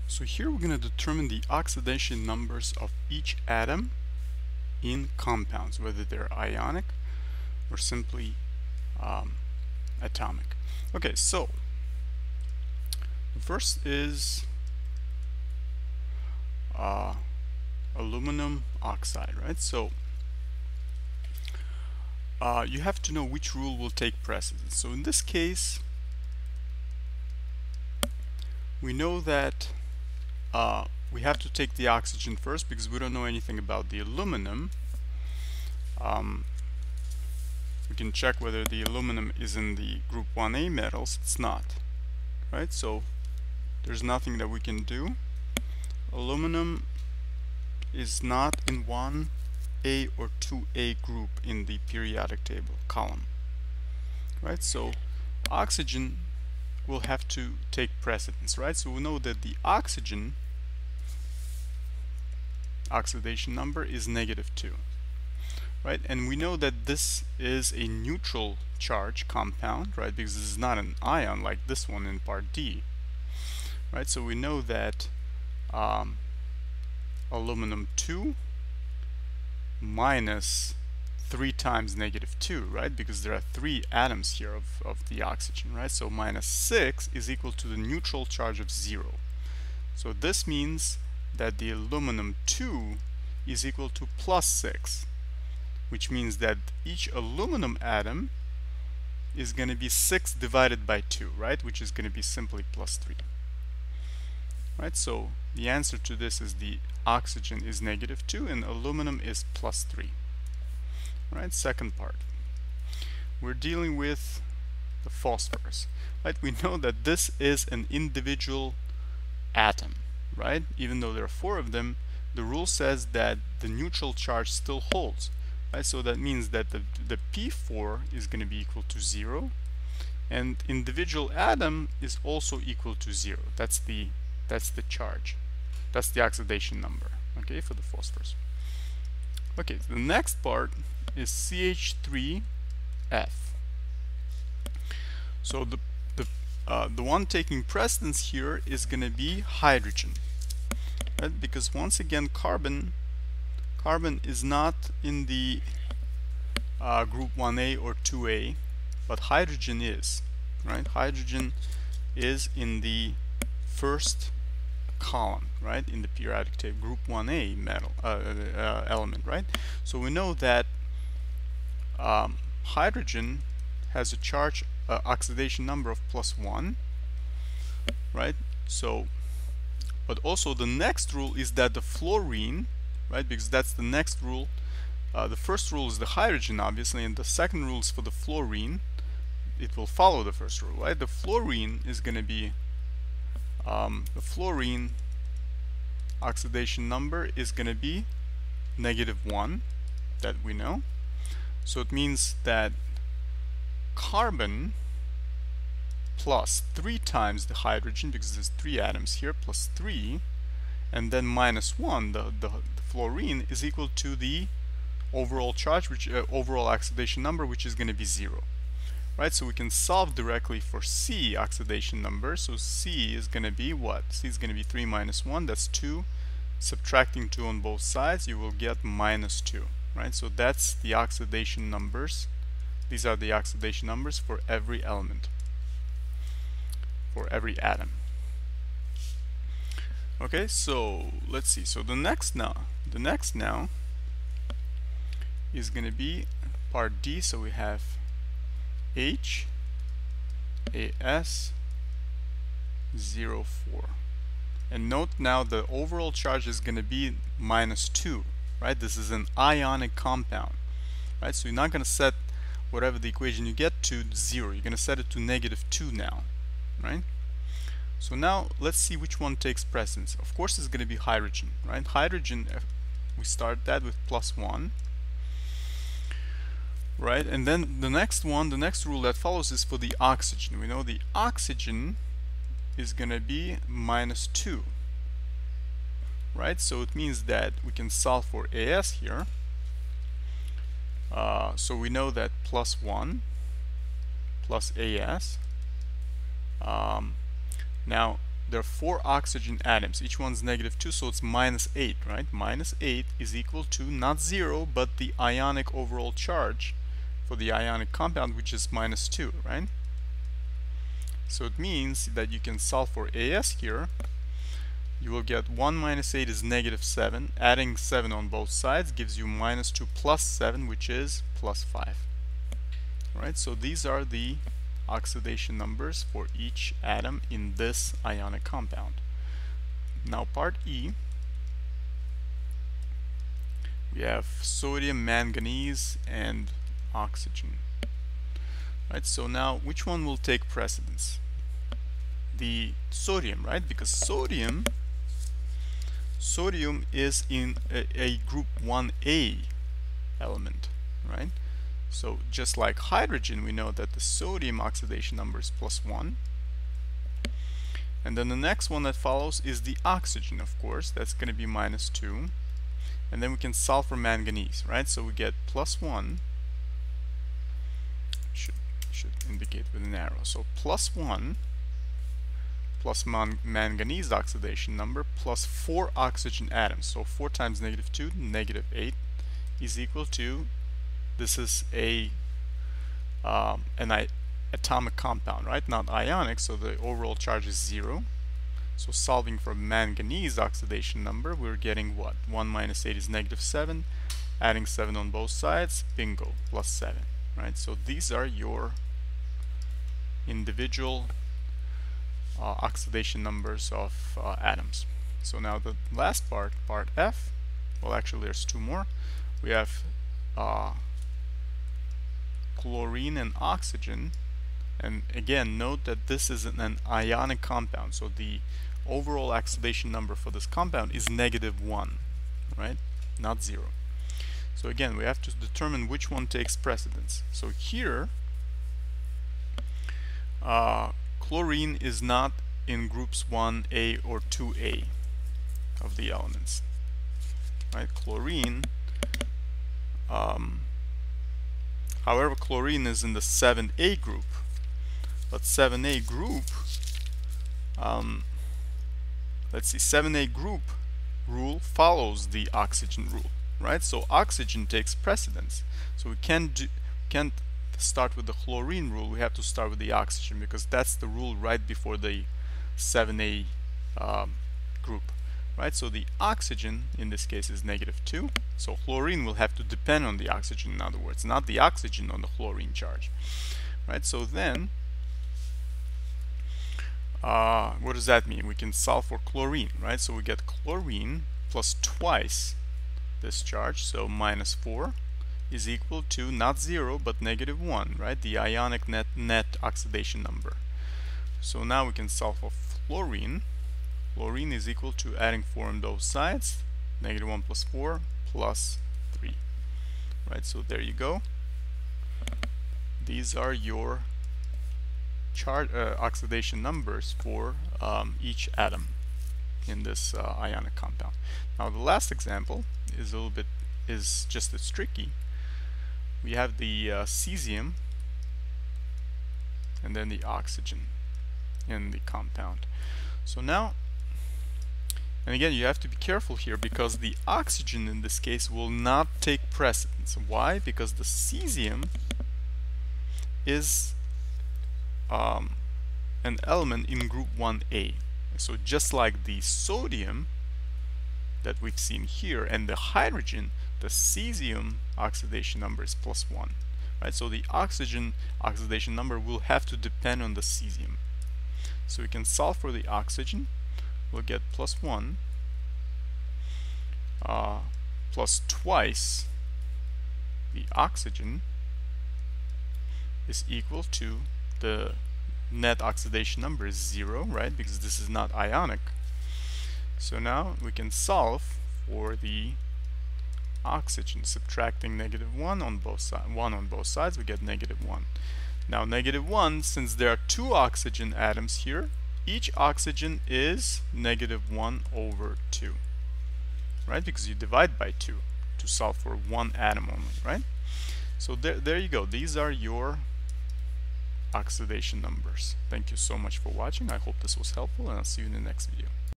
So here we're going to determine the oxidation numbers of each atom in compounds, whether they're ionic or simply atomic. Okay, so the first is aluminum oxide, right? So you have to know which rule will take precedence. So in this case, we know that we have to take the oxygen first because we don't know anything about the aluminum. We can check whether the aluminum is in the group 1A metals. It's not, right? So there's nothing that we can do. Aluminum is not in 1A or 2A group in the periodic table column, right? So oxygen will have to take precedence, right? So we know that the oxygen oxidation number is -2, right? And we know that this is a neutral charge compound, right? Because this is not an ion like this one in part D, right? So we know that aluminum 2 minus 3 times -2, right? Because there are 3 atoms here of the oxygen, right? So -6 is equal to the neutral charge of 0. So this means that the aluminum 2 is equal to +6, which means that each aluminum atom is going to be 6 divided by 2, right? Which is going to be simply +3. Right? So the answer to this is the oxygen is -2 and aluminum is +3. Right? Second part. We're dealing with the phosphorus. Right? We know that this is an individual atom, right? Even though there are 4 of them, the rule says that the neutral charge still holds. Right? So that means that the P4 is going to be equal to 0 and individual atom is also equal to 0. That's the charge. That's the oxidation number, okay, for the phosphorus. Okay, the next part is CH3F. So the one taking precedence here is going to be hydrogen, right? Because once again, carbon is not in the group 1A or 2A, but hydrogen is, right? Hydrogen is in the first column, right, in the periodic table, group 1A metal element, right? So we know that hydrogen has a charge oxidation number of +1, right? So, but also the next rule is that the fluorine, right, because that's the next rule. The first rule is the hydrogen, obviously, and the second rule is for the fluorine. It will follow the first rule, right? The fluorine is going to be the fluorine oxidation number is going to be -1, that we know. So it means that carbon plus 3 times the hydrogen, because there's 3 atoms here, plus 3, and then -1, the fluorine, is equal to the overall charge, which overall oxidation number, which is going to be 0. Right, so we can solve directly for C oxidation number. So C is going to be what? C is going to be 3 minus 1, that's 2. Subtracting 2 on both sides, you will get -2. Right, so that's the oxidation numbers. These are the oxidation numbers for every element, for every atom. Okay, so let's see. So the next now is going to be part D. So we have HAS04, and note now the overall charge is going to be -2, right? This is an ionic compound, right? So you're not going to set whatever the equation you get to 0. You're going to set it to -2 now, right? So now let's see which one takes precedence. Of course it's going to be hydrogen, right? Hydrogen, we start that with +1. Right, and then the next rule that follows is for the oxygen. We know the oxygen is going to be -2, right? So it means that we can solve for AS here. So we know that +1 plus AS. Now there are 4 oxygen atoms. Each one's -2, so it's -8, right? -8 is equal to not 0, but the ionic overall charge for the ionic compound, which is -2, right? So it means that you can solve for AS here. You will get 1 minus 8 is -7. Adding 7 on both sides gives you -2 plus 7, which is +5. Right? So these are the oxidation numbers for each atom in this ionic compound. Now part E, we have sodium, manganese, and oxygen. Right? So now which one will take precedence? The sodium, right? Because sodium is in a group 1A element, right? So just like hydrogen, we know that the sodium oxidation number is +1. And then the next one that follows is the oxygen, of course. That's going to be -2. And then we can solve for manganese, right? So we get +1. Should indicate with an arrow. So +1 plus manganese oxidation number plus 4 oxygen atoms. So 4 times -2, -8 is equal to, this is an atomic compound, right? Not ionic, so the overall charge is 0. So solving for manganese oxidation number, we're getting what? 1 minus 8 is -7. Adding 7 on both sides, bingo, +7, right? So these are your individual oxidation numbers of atoms. So now the last part, part F, well actually there's 2 more. We have chlorine and oxygen, and again note that this is an ionic compound, so the overall oxidation number for this compound is -1, right? Not 0. So again we have to determine which one takes precedence. So here chlorine is not in groups 1A or 2A of the elements, right? Chlorine, however, chlorine is in the 7A group, but 7A group, let's see, 7A group rule follows the oxygen rule, right? So oxygen takes precedence. So we can't start with the chlorine rule, we have to start with the oxygen, because that's the rule right before the 7A group, right? So the oxygen in this case is -2, so chlorine will have to depend on the oxygen, in other words, not the oxygen on the chlorine charge, right? So then what does that mean? We can solve for chlorine, right? So we get chlorine plus twice this charge, so -4 is equal to not 0 but -1, right? The ionic net oxidation number. So now we can solve for fluorine. Fluorine is equal to adding 4 on both sides, -1 plus 4 plus 3, right? So there you go. These are your oxidation numbers for each atom in this ionic compound. Now the last example is just as tricky. We have the cesium and then the oxygen in the compound. So now, and again you have to be careful here, because the oxygen in this case will not take precedence. Why? Because the cesium is an element in group 1A. So just like the sodium that we've seen here and the hydrogen, the cesium oxidation number is +1, right? So the oxygen oxidation number will have to depend on the cesium. So we can solve for the oxygen. We'll get +1 plus twice the oxygen is equal to the net oxidation number is 0, right? Because this is not ionic. So now we can solve for the oxygen, subtracting -1 on both sides. 1 on both sides, we get -1. Now -1, since there are 2 oxygen atoms here, each oxygen is -1/2, right? Because you divide by 2 to solve for 1 atom only, right? So there you go. These are your oxidation numbers. Thank you so much for watching. I hope this was helpful, and I'll see you in the next video.